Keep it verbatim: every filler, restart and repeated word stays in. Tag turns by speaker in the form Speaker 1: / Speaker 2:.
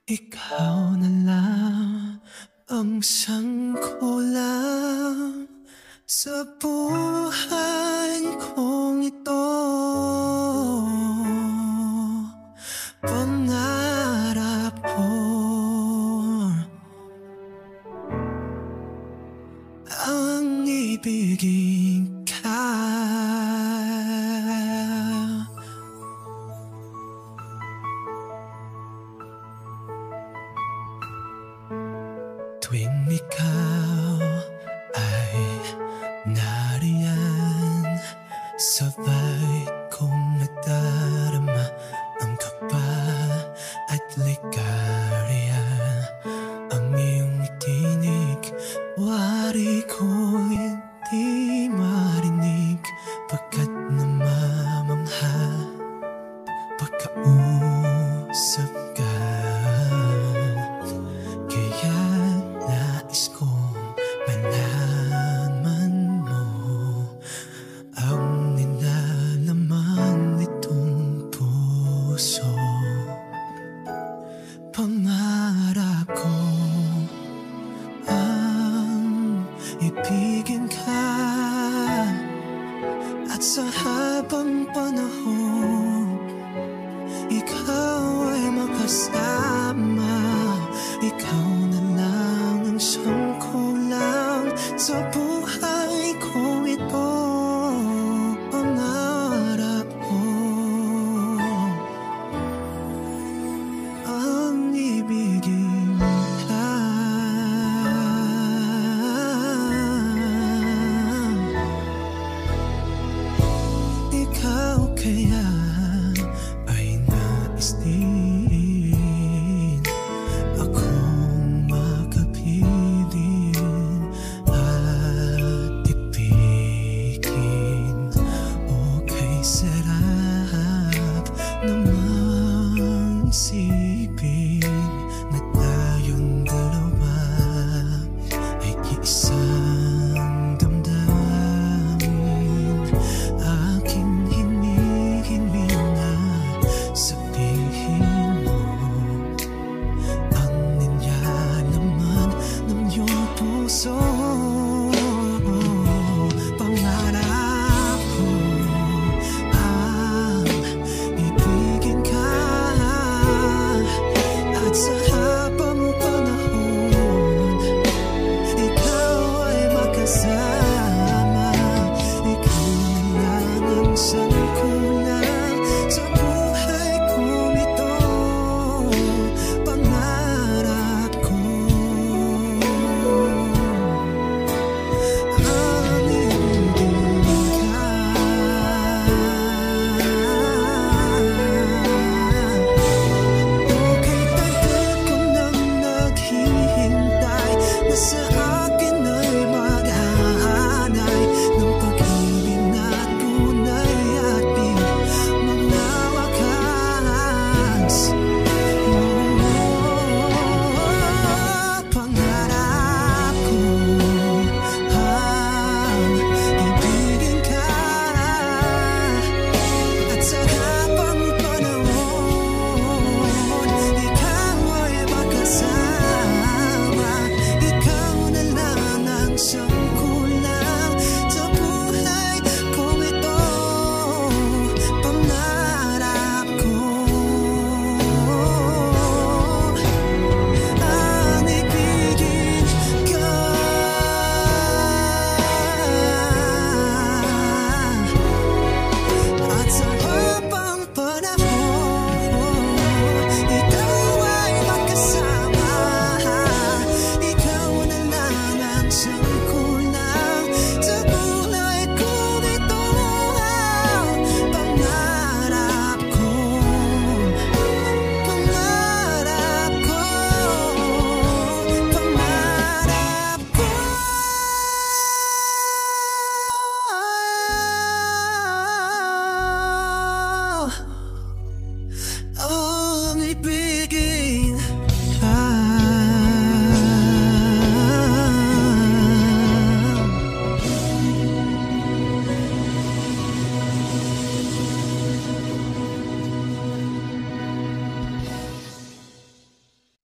Speaker 1: Ikaw na lang ang sangkulang sa buhay kong ito. Pangarap ko ang ibigin ka. Tuwing ikaw ay nariyan, sabay kong nadarama ang kaba at ligarya. Ang iyong tinig, wari ko hindi marinig, pagkat namamangha pagkausap ka. Kaya nais kong malaman mo ang nilalaman nitong puso. Pangarap ko ang ibigin ka, at sa habang panahon ikaw ay makasama. Ikaw na lang ang sangkulang sa buhay ko ito. Pangarap ko ang ibigin ka. Ikaw kaya ay nais din akong makapiling at ibigin. O kay sarap namang isipin